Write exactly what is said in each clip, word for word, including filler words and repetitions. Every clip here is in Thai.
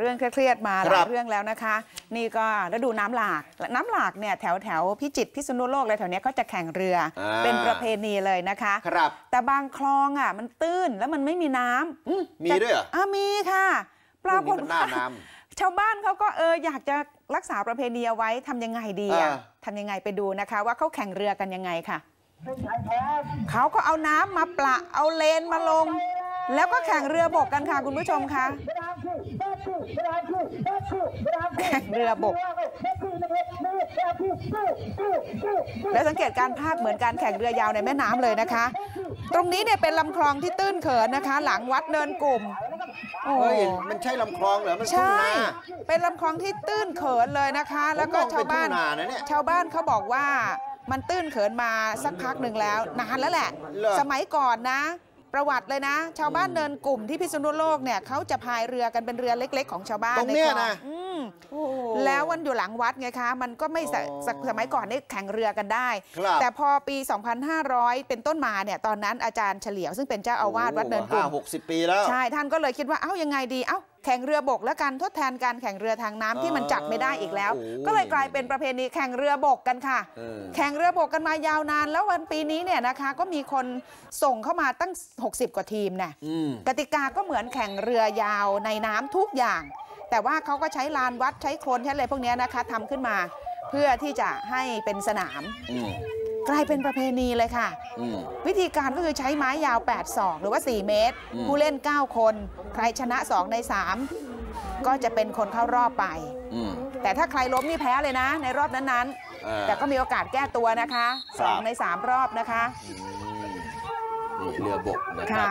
เรื่องเครียดๆมาหลายเรื่องแล้วนะคะนี่ก็ฤดูน้ำหลากน้ำหลากเนี่ยแถวแถวพิจิตรพิษณุโลกอะไรแถวนี้เขาจะแข่งเรือเป็นประเพณีเลยนะคะครับแต่บางคลองอ่ะมันตื้นแล้วมันไม่มีน้ำมีด้วยเหรออ่ะมีค่ะปรากฏว่าชาวบ้านเขาก็เอออยากจะรักษาประเพณีเอาไว้ทำยังไงดีอ่ะทำยังไงไปดูนะคะว่าเขาแข่งเรือกันยังไงค่ะเขาก็เอาน้ำมาปะเอาเลนมาลงแล้วก็แข่งเรือบกกันค่ะคุณผู้ชมคะแข่งเรือบกและสังเกตการภาคเหมือนการแข่งเรือยาวในแม่น้ำเลยนะคะตรงนี้เนี่ยเป็นลำคลองที่ตื้นเขินนะคะหลังวัดเนินกลุ่มโอ้ยมันใช่ลำคลองเหรอมันใช่เป็นลำคลองที่ตื้นเขินเลยนะคะแล้วก็ชาวบ้านชาวบ้านเขาบอกว่ามันตื้นเขินมาสักพักหนึ่งแล้วนานแล้วแหละสมัยก่อนนะประวัติเลยนะชาวบ้านเนินกลุ่มที่พิษณุโลกเนี่ยเขาจะพายเรือกันเป็นเรือเล็กๆของชาวบ้านตรงเนี้ยนะแล้ววันอยู่หลังวัดไงคะมันก็ไม่สมัยก่อนนี่แข่งเรือกันได้แต่พอปี สองพันห้าร้อย เป็นต้นมาเนี่ยตอนนั้นอาจารย์เฉลียวซึ่งเป็นเจ้าอาวาสวัดเนินกลุ่มหกสิบปีแล้วใช่ท่านก็เลยคิดว่าเอ้ายังไงดีเอ้าแข่งเรือบกแล้วกันทดแทนการแข่งเรือทางน้ำที่มันจัดไม่ได้อีกแล้วก็เลยกลายเป็นประเพณีแข่งเรือบกกันค่ะแข่งเรือบกกันมายาวนานแล้ววันปีนี้เนี่ยนะคะก็มีคนส่งเข้ามาตั้งหกสิบกว่าทีมนะกติกาก็เหมือนแข่งเรือยาวในน้ำทุกอย่างแต่ว่าเขาก็ใช้ลานวัดใช้โคลนใช้อะไรพวกนี้นะคะทำขึ้นมาเพื่อที่จะให้เป็นสนามกลายเป็นประเพณีเลยค่ะวิธีการก็คือใช้ไม้ยาวแปดศอกหรือว่าสี่เมตรผู้เล่นเก้าคนใครชนะสองในสามก็จะเป็นคนเข้ารอบไปแต่ถ้าใครล้มนี่แพ้เลยนะในรอบนั้นๆแต่ก็มีโอกาสแก้ตัวนะคะสองในสามรอบนะคะเรือบกนะครับ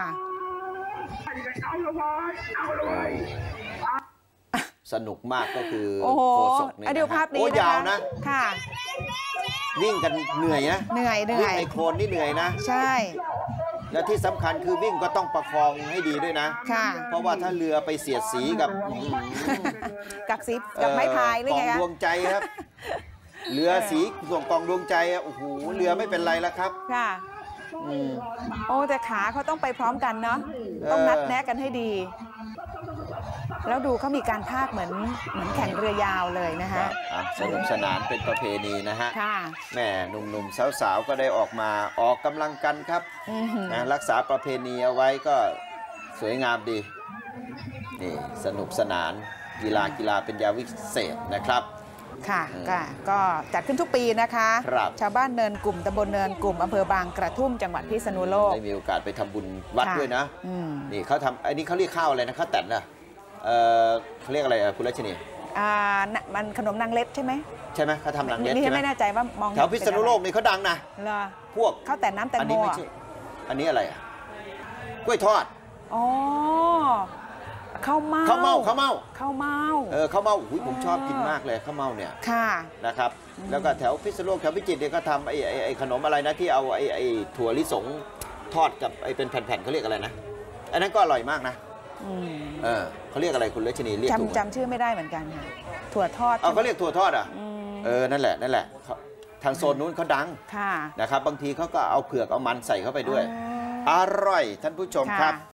สนุกมากก็คือโฆษกเนี่ยดูภาพนี้ยาวนะค่ะวิ่งกันเหนื่อยนะเหนื่อยเหนื่อยในโคลนนี่เหนื่อยนะใช่และที่สำคัญคือวิ่งก็ต้องประคองให้ดีด้วยนะค่ะเพราะว่าถ้าเรือไปเสียดสีกับกับสีกับไม้พายหรือไงคะกองดวงใจครับเรือสีส่วนกองดวงใจอ่ะโอ้โหเรือไม่เป็นไรแล้วครับค่ะโอ้แต่ขาเขาต้องไปพร้อมกันเนาะต้องนัดแนะกันให้ดีแล้วดูเขามีการพากเหมือนเหมือนแข่งเรือยาวเลยนะคะสนุกสนานเป็นประเพณีนะฮะแม่หนุ่มๆสาวๆก็ได้ออกมาออกกำลังกันครับนะรักษาประเพณีเอาไว้ก็สวยงามดีนี่สนุกสนานกีฬากีฬาเป็นยาวิเศษนะครับค่ะก็จัดขึ้นทุกปีนะคะชาวบ้านเนินกลุ่มตำบลเนินกลุ่มอำเภอบางกระทุ่มจังหวัดพิษณุโลกได้มีโอกาสไปทำบุญวัดด้วยนะนี่เขาทำอันนี้เขาเรียกข้าวอะไรนะข้าวแต่นนะเออเขาเรียกอะไรอ่ะคุณรัชนีอ่ามันขนมนางเล็ดใช่ไหมใช่ไหมเขาทำนางเล็ดนี่ไม่แน่ใจว่ามองแถวพิษณุโลกนี่เขาดังนะพวกข้าวแต่น้ำแตงโมอันนี้อะไรอ่ะกล้วยทอดอ๋อข้าวเมาข้าวเมาข้าวเมาข้าวเมาเออข้าวเมาอุ้ยผมชอบกินมากเลยข้าวเมาเนี่ยค่ะนะครับแล้วก็แถวพิษณุโลกแถวพิจิตรเนี่ยก็ทำไอ้ไอ้ขนมอะไรนะที่เอาไอ้ไอ้ถั่วลิสงทอดกับไอ้เป็นแผ่นๆเขาเรียกอะไรนะอันนั้นก็อร่อยมากนะเออเขาเรียกอะไรคุณเลชนีเรียกถูกจำชื่อไม่ได้เหมือนกันค่ะถั่วทอดเขาเรียกถั่วทอดอ่ะเออนั่นแหละนั่นแหละทางโซนนู้นเขาดังนะครับบางทีเขาก็เอาเผือกเอามันใส่เข้าไปด้วยอร่อยท่านผู้ชมครับ